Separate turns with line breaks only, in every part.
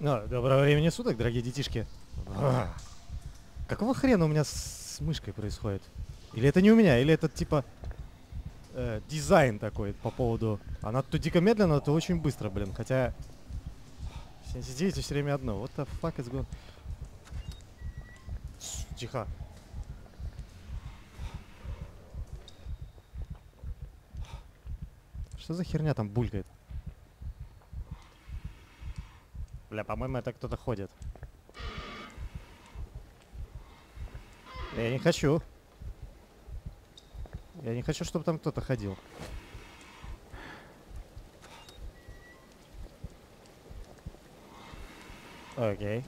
Доброго времени суток, дорогие детишки. Какого хрена у меня с мышкой происходит? Или это не у меня, или это типа дизайн такой по поводу... Она то дико медленно, то очень быстро, блин. Хотя 79 все время одно. What the fuck is going... Тихо. Что за херня там булькает? Бля, по-моему, это кто-то ходит. Я не хочу. Я не хочу, чтобы там кто-то ходил. Окей.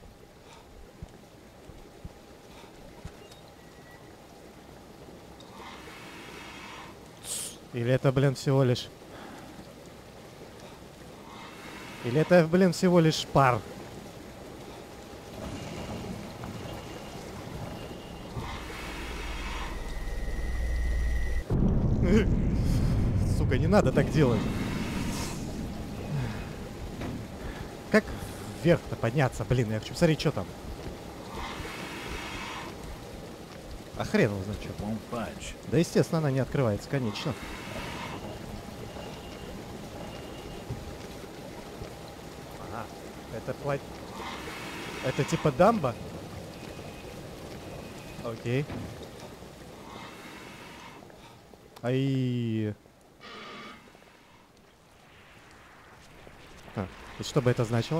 Или это, блин, всего лишь... Или это, блин, всего лишь пар? Сука, не надо так делать. Как вверх-то подняться? Блин, я хочу посмотреть, что там. А хрен его знает, что. Да, естественно, она не открывается, конечно. Ага, это плать... Это типа дамба? Окей. Ай. И что бы это значило?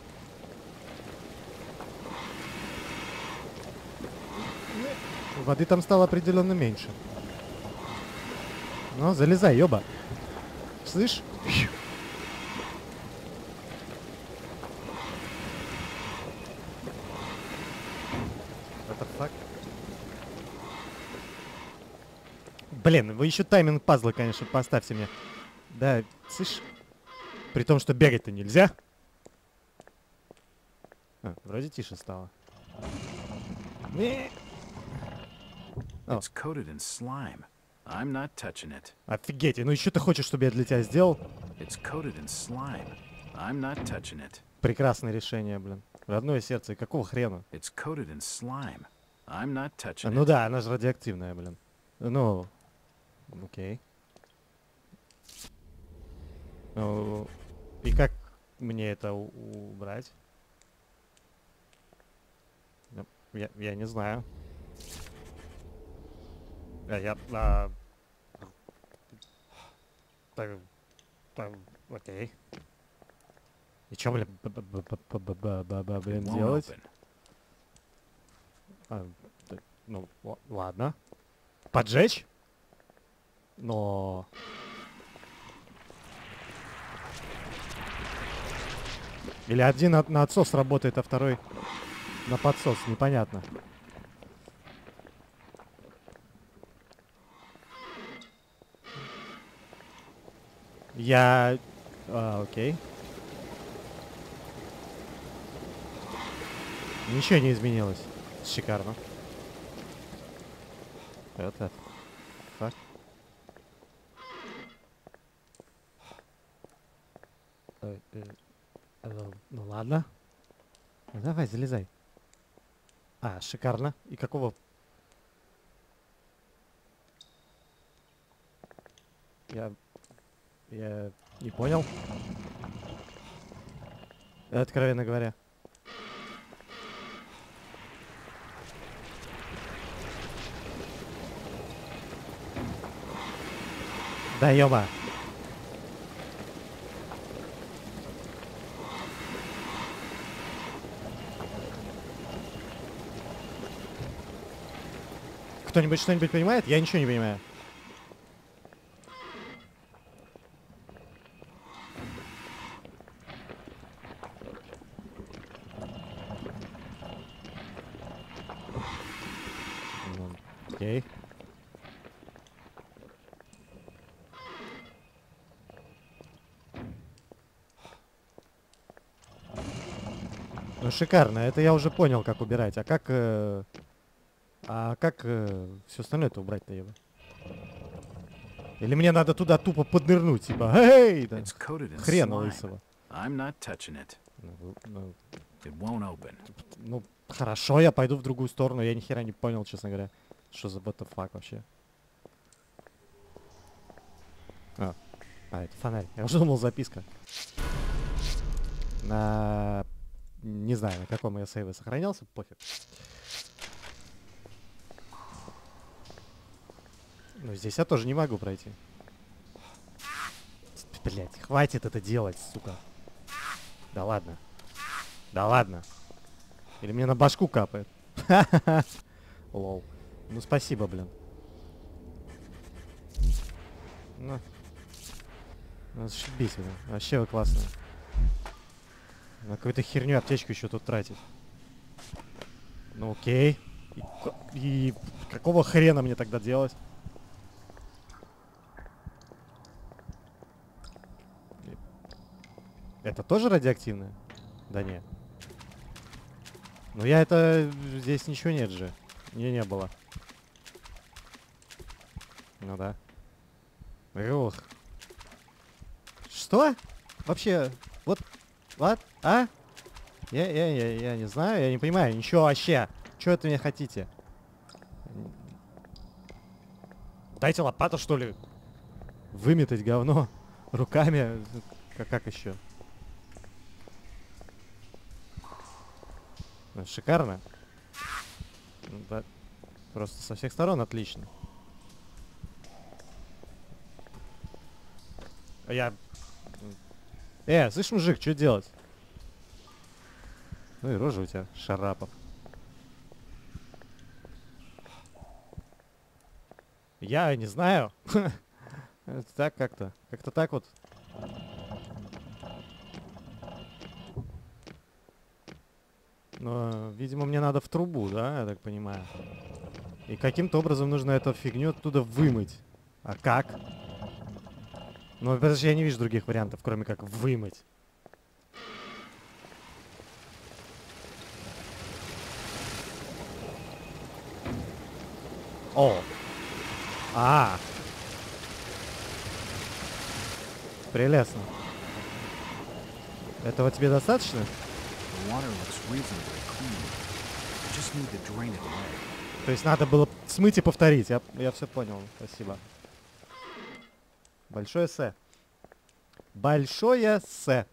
Воды там стало определенно меньше. Ну, залезай, ёба. Слышь? What the fuck? Блин, вы еще тайминг пазла, конечно, поставьте мне. Да, слышь? При том, что бегать-то нельзя. Вроде тише стало.
It's coated in slime. I'm not touching it.
Офигеть, ну еще ты хочешь, чтобы я для тебя сделал?
It's coated in slime. I'm not touching it.
Прекрасное решение, блин. Родное сердце, и какого хрена?
It's coated in slime. I'm not touching
Ну
it.
да, она же радиоактивная, блин. Ну, окей. Ну, и как мне это убрать? Я не знаю. Окей. И чё, блин, делать? Ну, ладно. Поджечь? Но... Или один на отсос работает, а второй на подсос. Непонятно. Окей. Ничего не изменилось. Шикарно. Это... Фак. Ну ладно. Ну, давай, залезай. Шикарно. И какого... Я не понял. Откровенно говоря. Да ёба. Кто-нибудь что-нибудь понимает? Я ничего не понимаю. Окей. Ну шикарно, это я уже понял, как убирать. А как все остальное-то убрать-то, еба? Или мне надо туда тупо поднырнуть, типа, эй, да, хрена лысого.
I'm not touching it.
Ну,
It won't open.
Ну, хорошо, я пойду в другую сторону. Я ни хера не понял, честно говоря. Что за what the fuck вообще? Это фонарь. Я уже думал, записка. Не знаю, на каком я сейве сохранялся, пофиг. Ну, здесь я тоже не могу пройти. Блять, хватит это делать, сука. Да ладно. Да ладно. Или мне на башку капает. Лол. Ну, спасибо, блин. Ну, зашибись, блин. Вообще вы классные. На какую-то херню аптечку еще тут тратить. Ну, окей. И какого хрена мне тогда делать? Это тоже радиоактивное? Да нет. Ну я это... Здесь ничего нет же. Не было. Ну да. Ох. Что? Вообще... Вот... А? Я не знаю, я не понимаю. Ничего вообще. Что это мне хотите? Дайте лопату, что ли? Выметать говно руками. Как еще? Шикарно. Да, просто со всех сторон отлично. Слышь, мужик, что делать? Ну и рожа у тебя, Шарапов. Я не знаю. Так как-то. Как-то так вот. Но, видимо, мне надо в трубу, да, я так понимаю. И каким-то образом нужно эту фигню оттуда вымыть. А как? Ну, подожди, я не вижу других вариантов, кроме как вымыть. О! Прелестно. Этого тебе достаточно? То есть надо было смыть и повторить. Я все понял. Спасибо. Большое С. Большое С.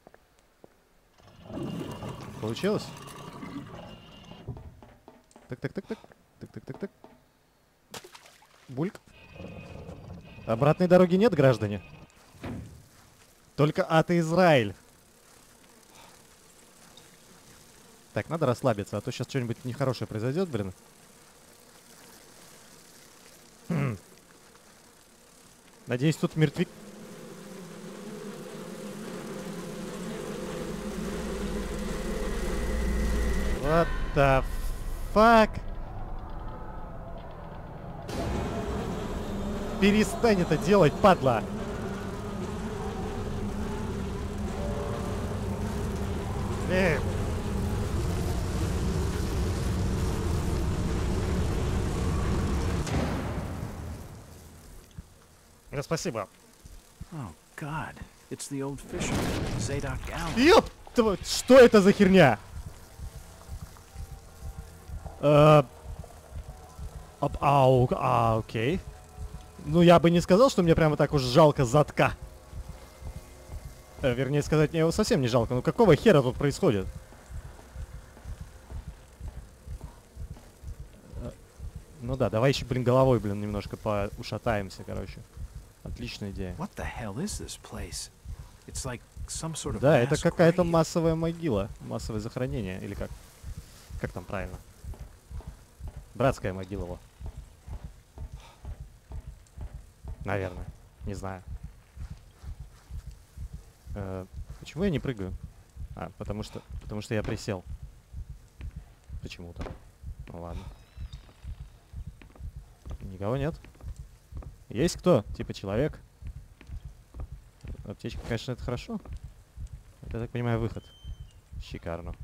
Получилось? Так. Бульк. Обратной дороги нет, граждане? Только ад и Израиль. Так, надо расслабиться, а то сейчас что-нибудь нехорошее произойдет, блин. Надеюсь, тут мертвяк... What the fuck? Перестань это делать, падла! Спасибо.
Oh God, it's the old fisherman, Zadok Allen.
Ёп! Что это за херня? Окей. Ну, я бы не сказал, что мне прямо так уж жалко задка. Вернее сказать, мне его совсем не жалко. Ну, какого хера тут происходит? Ну да, давай еще, блин, головой, блин, немножко поушатаемся, короче. Отличная идея. Да, это какая-то массовая могила. Массовое захоронение. Или как? Как там правильно? Братская могила. Наверное. Не знаю. Почему я не прыгаю? Потому что я присел. Почему-то. Ну ладно. Никого нет. Есть кто? Типа человек? Аптечка, конечно, это хорошо. Это, я так понимаю, выход. Шикарно.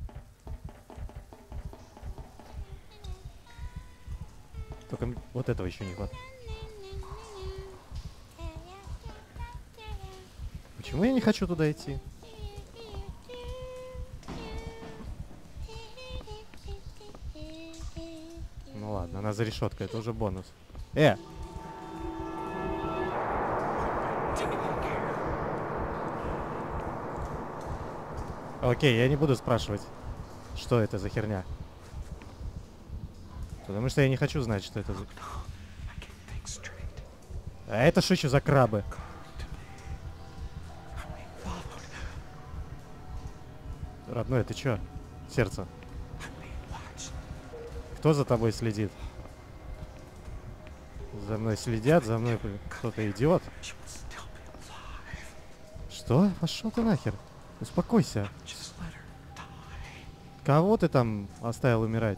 Только вот этого еще не хватает. Почему я не хочу туда идти? Ладно, она за решеткой, это уже бонус. Окей, я не буду спрашивать, что это за херня. Потому что я не хочу знать, что это за... А это что еще за крабы? Родной, ты чё? Сердце. Кто за тобой следит? За мной следят, за мной кто-то идиот. Что? Пошел ты нахер. Успокойся. Кого ты там оставил умирать?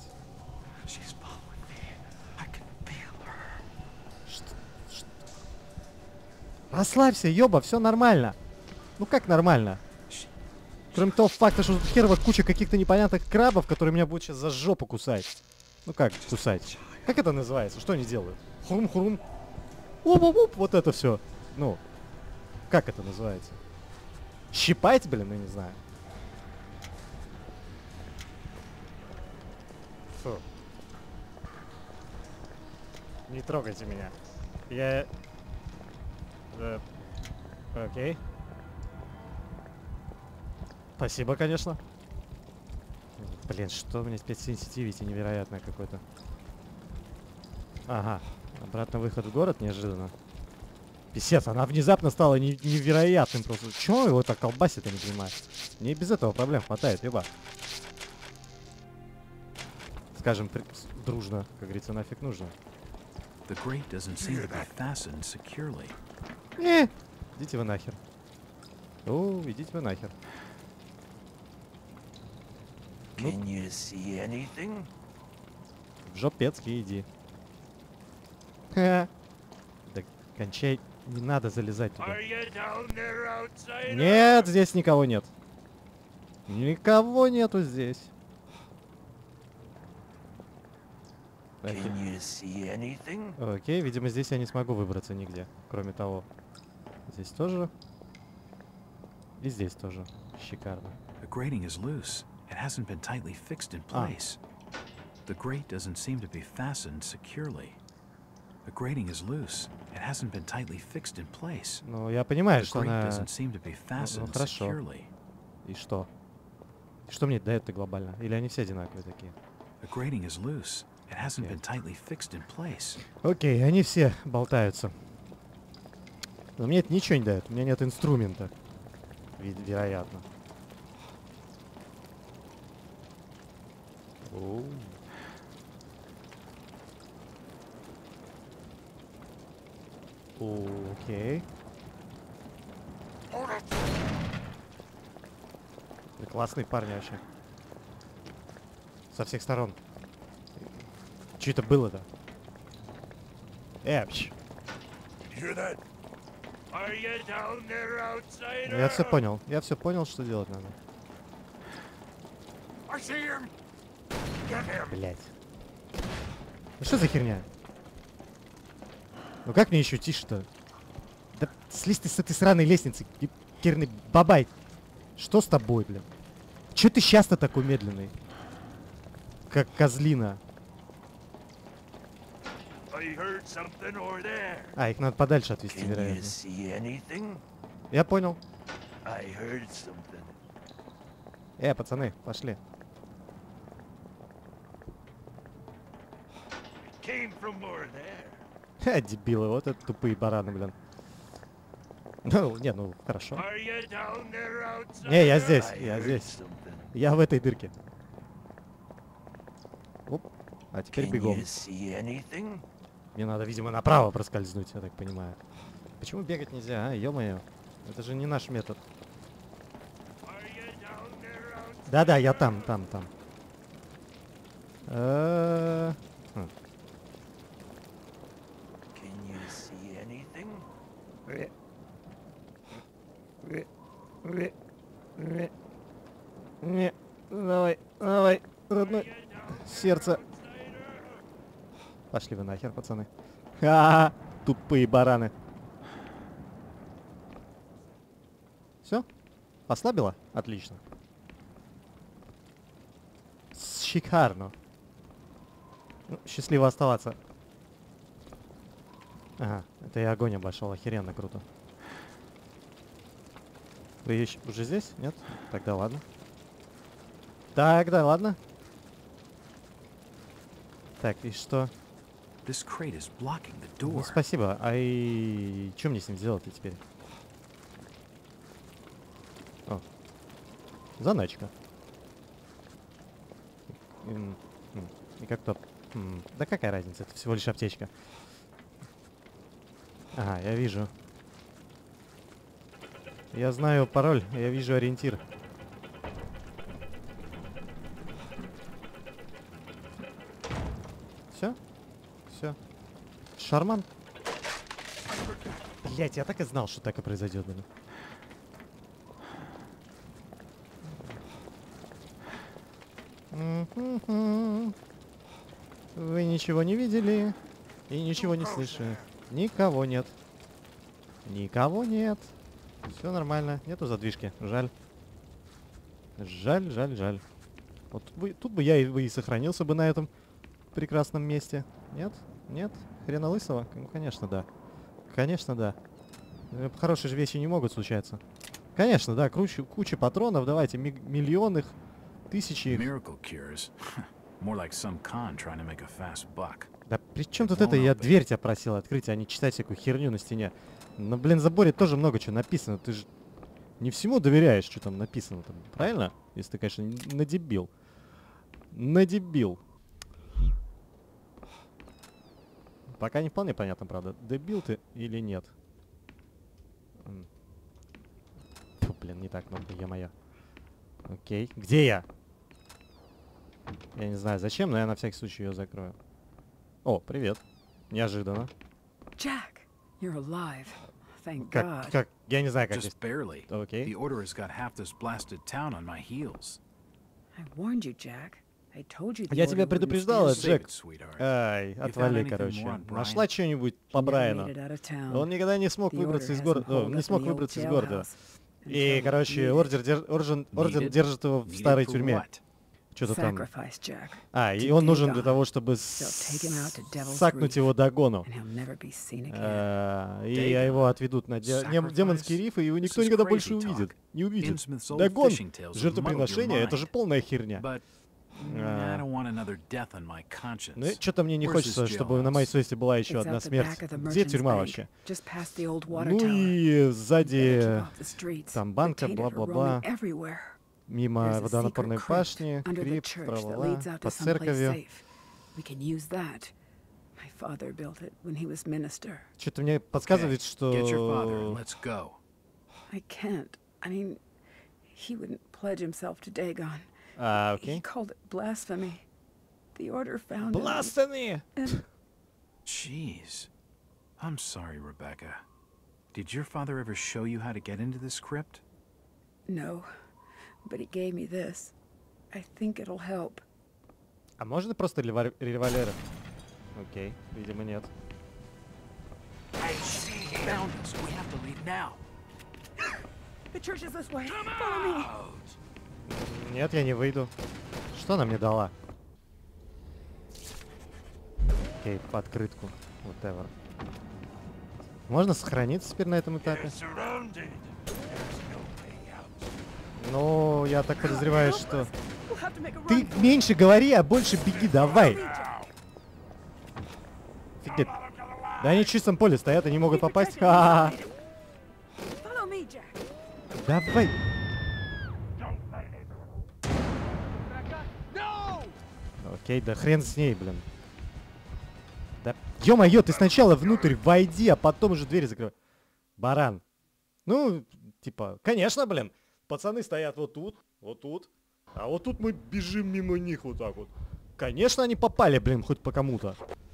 Расслабься, ёба, все нормально. Ну как нормально? Кроме того факта, что тут херова куча каких-то непонятных крабов, которые меня будут сейчас за жопу кусать. Ну как кусать? Как это называется? Что они делают? Хрум-хрум. Оп-оп-оп, вот это все. Ну, как это называется? Щипать, блин, я не знаю. Фу. Не трогайте меня. Я... Окей. Спасибо, конечно. Блин, что у меня теперь сенситивити невероятное какое-то. Ага. Обратно выход в город неожиданно. Писец, она внезапно стала невероятным просто. Чего его так колбасит, я не понимаю. Мне и без этого проблем хватает, еба. Скажем, дружно, как говорится, нафиг нужно. Идите вы нахер. О, идите вы нахер. Ну, в жопецкий иди. Да кончай, не надо залезать туда. Нет, здесь никого нет. Никого нету здесь. Окей, видимо, здесь я не смогу выбраться нигде, кроме того. Здесь тоже. И здесь тоже. Шикарно.
The grating is loose. It hasn't been tightly fixed in place. The grate doesn't seem to be fastened securely. The grating is loose. It hasn't been tightly fixed in place.
Ну, я понимаю, что она...
doesn't seem to be fastened securely.
И что? Что мне дает-то глобально? Или они все одинаковые такие?
The grating is loose. It hasn't been tightly fixed in place.
Окей, они все болтаются. Но мне это ничего не дает. У меня нет инструмента. Вероятно. Окей. Классные парни вообще. Со всех сторон. Что это было-то? Эпч. Я все понял. Я все понял, что делать надо. Блять. Ну что за херня? Ну как мне еще тише-то? Да слезь ты с этой сраной лестницы, керный бабай. Что с тобой, блин? Че ты сейчас-то такой медленный? Как козлина. А, их надо подальше отвезти, вероятно. Я понял. Пацаны, пошли. Ха, дебилы, вот это тупые бараны, блин. Ну, не, ну, хорошо. Не, я здесь, я здесь. Я в этой дырке. Оп. А теперь бегом. Мне надо, видимо, направо проскользнуть, я так понимаю. Почему бегать нельзя, а? Ё-моё. Это же не наш метод. Да-да, я там. Не, давай, родной. Сердце. Пошли вы нахер, пацаны. Ха-ха, тупые бараны. Все? Ослабило? Отлично. Шикарно. Ну, счастливо оставаться. Ага, это я огонь обошел, охеренно круто. Вы уже здесь? Нет? Тогда ладно. Тогда ладно. Так, и что?
This crate is blocking the
Ну,
door.
спасибо. А и что мне с ним делать теперь? О, заначка. И как-то... Да какая разница? Это всего лишь аптечка. Ага, я вижу. Я знаю пароль, я вижу ориентир. Все? Все. Шарман? Блять, я так и знал, что так и произойдет, блин. Вы ничего не видели и ничего не слышали. Никого нет. Никого нет. Все нормально. Нету задвижки. Жаль. Жаль, жаль, жаль. Вот тут бы я и сохранился бы на этом прекрасном месте. Нет? Нет? Хрена лысого? Ну, конечно, да. Конечно, да. Хорошие же вещи не могут случаться. Конечно, да. Куча патронов. Давайте. Миллионы, тысячи их.
Miracle cures. More like some con trying to make a fast buck.
Да при чем тут это? Я дверь тебя просил открыть, а не читать всякую херню на стене. На, блин, заборе тоже много чего написано. Ты же не всему доверяешь, что там написано. Там, правильно? Если ты, конечно, надебил. Надебил. Пока не вполне понятно, правда, дебил ты или нет. Фу, блин, не так кнопка, е-мое. Окей. Где я? Я не знаю зачем, но я на всякий случай ее закрою. О, привет. Неожиданно.
Jack, you're alive. Thank God.
Как? Я не знаю, как здесь.
Just barely.
Окей.
The Order has got half this blasted town on my heels.
I warned you, Jack. I told you the
Я
order
тебя
wouldn't
предупреждала,
stand.
Джек.
Save it, sweetheart.
Ай, отвали, короче. Нашла что-нибудь по
He never
Брайану.
made it out of town.
Он никогда не смог
The
выбраться
order
из
has him
города.
holed
Не
up
смог
in the old
выбраться из города.
jailhouse
И,
until
короче,
needed.
орден
Needed?
держит его в
Needed
старой
for
тюрьме.
what?
Что-то там.
Sacrifice, Jack.
И он нужен для
Dagon.
того, чтобы
They'll take him out to Devil's
сакнуть
Reef,
его догону.
and he'll never be seen again.
И его отведут на демонские рифы, и его никто никогда больше не увидит. Дагон, жертвоприношение, это же полная херня.
But I don't want another death on my conscience.
Ну, что-то мне не
Where's
хочется,
this
чтобы на моей
jailhouse?
совести была еще
It's
одна
out the
смерть.
back of the
Где
merchant's
тюрьма
bank,
вообще?
just past the old water
Ну
tower.
и сзади
Off the streets.
там
The
банка,
tainted are
бла-бла-бла.
roaming everywhere.
Мимо
There's a
водонапорной
secret crypt
башни,
under the
крип,
church that
тра-ла-ла,
leads out to
под
someplace
церковью.
safe. We can use that. My father built it when he was minister.
Что-то мне
Okay,
подсказывает,
Get your father and
что...
let's go.
I can't. I mean, he wouldn't pledge himself to Dagon. He
Окей.
called it blasphemy. The order found him.
Blasphemy!
And
Jeez. I'm sorry, Rebecca. Did your father ever show you how to get into this crypt?
no, but he gave me this. I think it'll help.
А можно просто револьверы? Окей, видимо нет.
Found us. We have to leave now.
The church is this way. Follow me.
Нет, я не выйду. Что она мне дала? Окей, по открытку. Whatever. Можно сохраниться теперь на этом этапе? Ну, я так подозреваю, что...
We'll have to make a
Ты
run.
меньше говори, а больше беги, давай! Офигеть. Да они в чистом поле стоят и не могут попасть. Ха-ха-ха.
Follow me, Jack.
Давай! Окей, да хрен с ней, блин. Да, ё-моё, ты сначала внутрь войди, а потом уже двери закрывай. Баран. Ну, типа, конечно, блин. Пацаны стоят вот тут, а вот тут мы бежим мимо них вот так вот. Конечно, они попали, блин, хоть по кому-то.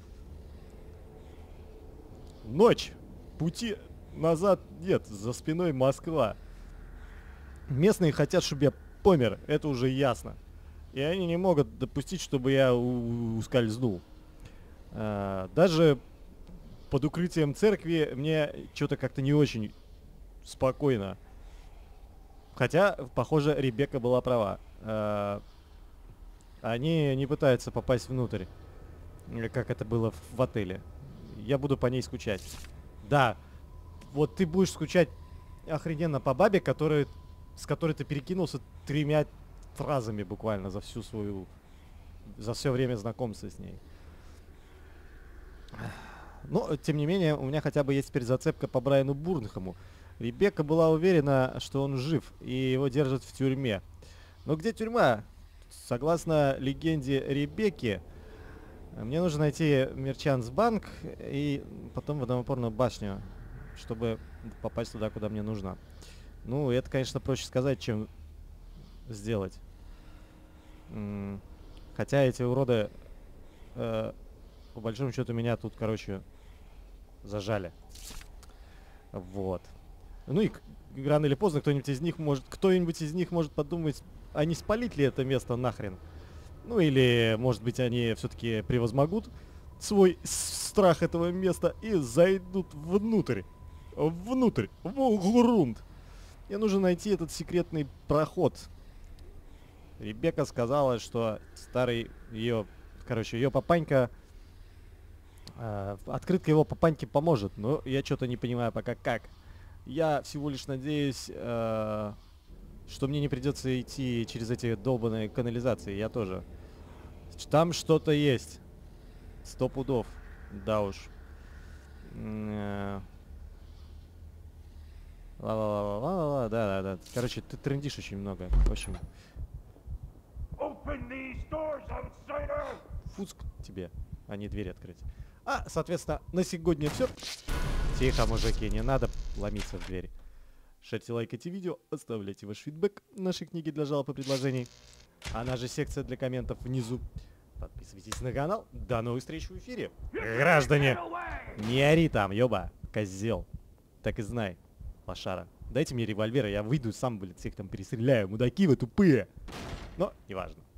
Ночь. Пути назад нет, за спиной Москва. Местные хотят, чтобы я помер, это уже ясно. И они не могут допустить, чтобы я ускользнул. Даже под укрытием церкви мне что-то как-то не очень спокойно. Хотя, похоже, Ребекка была права. Они не пытаются попасть внутрь. как это было в отеле. Я буду по ней скучать. Да, вот ты будешь скучать охрененно по бабе, с которой ты перекинулся 3 фразами буквально за все время знакомства с ней. Но, тем не менее, у меня хотя бы есть теперь зацепка по Брайану Бурнхэму. Ребекка была уверена, что он жив, и его держат в тюрьме. Но где тюрьма? Согласно легенде Ребекки, мне нужно найти Мерчантс-банк и потом водонапорную башню, чтобы попасть туда, куда мне нужно. Ну, это, конечно, проще сказать, чем сделать. Хотя эти уроды, по большому счету, меня тут, короче, зажали. Вот. Ну и рано или поздно кто-нибудь из них может подумать, а не спалить ли это место нахрен. Ну или, может быть, они все-таки превозмогут свой страх этого места и зайдут внутрь, в грунт. Мне нужно найти этот секретный проход. Ребекка сказала, что ее папанька, открытка его папаньке поможет, но я что-то не понимаю пока как. Я всего лишь надеюсь, что мне не придется идти через эти долбаные канализации. Я тоже. Там что-то есть. 100 пудов. Да уж. Ла-ла-ла-ла-ла-ла. Да. Короче, ты трындишь очень много. В общем. Фуск тебе, а не дверь открыть. Соответственно, на сегодня все. Тихо, мужики, не надо ломиться в двери. Шерьте, лайкайте видео, оставляйте ваш фидбэк нашей книги для жалоб и предложений. Она же секция для комментов внизу. Подписывайтесь на канал. До новых встреч в эфире. Граждане! Не ори там, ёба, козел. Так и знай, лошара. Дайте мне револьвер, я выйду сам, блядь, всех там перестреляю. Мудаки вы тупые. Но неважно.